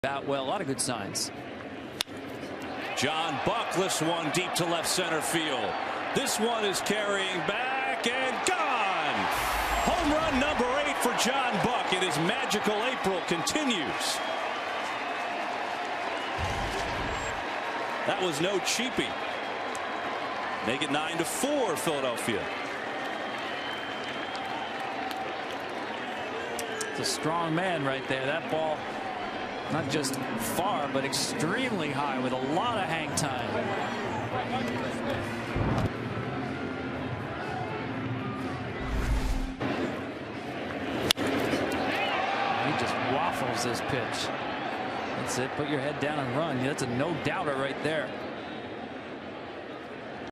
Out well, a lot of good signs. John Buck lifts one deep to left center field. This one is carrying back and gone. Home run number 8 for John Buck, and his magical April continues. That was no cheapie. Make it 9-4 Philadelphia. It's a strong man right there. That ball not just far, but extremely high with a lot of hang time. He just waffles this pitch. That's it. Put your head down and run. That's a no-doubter right there.